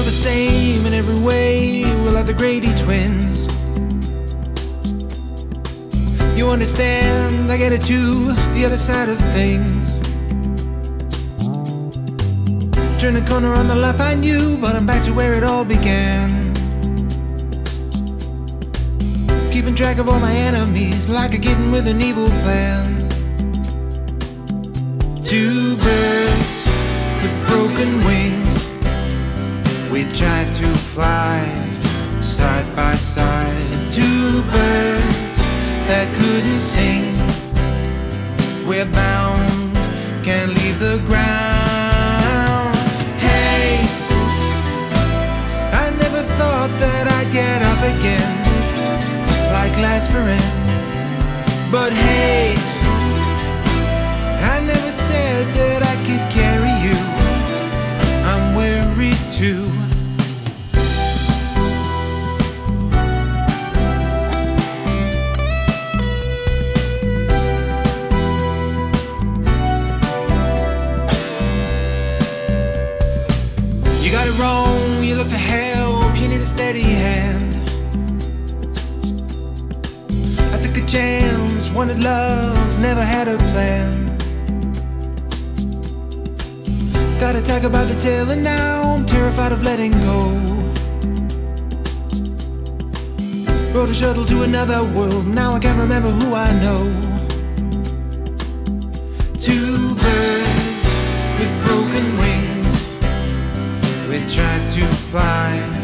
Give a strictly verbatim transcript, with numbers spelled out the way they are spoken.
the same in every way. We're like the Grady twins. You understand, I get it too, the other side of things. Turn the corner on the left, I knew, but I'm back to where it all began. Keeping track of all my enemies, like a kitten with an evil plan. Two birds with broken wings, we tried to fly side by side. Two birds that couldn't sing, we're bound, can't leave the ground. Hey, I never thought that I'd get up again like last spring. But hey, I never said that I could carry you. I'm weary too. You got it wrong, you look for help, you need a steady hand. I took a chance, wanted love, never had a plan. Got a tiger by the tail and now I'm terrified of letting go. Rode a shuttle to another world, now I can't remember who I know. Two birds with broken wings, we tried to fly